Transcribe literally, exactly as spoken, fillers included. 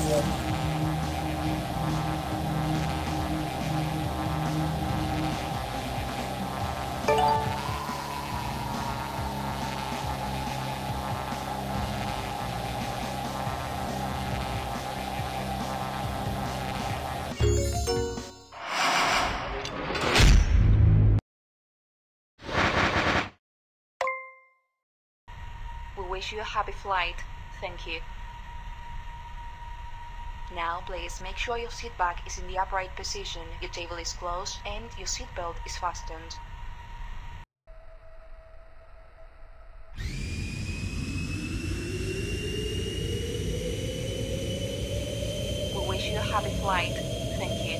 We wish you a happy flight. Thank you. Now please make sure your seat back is in the upright position, your table is closed, and your seatbelt is fastened. We wish you a happy flight. Thank you.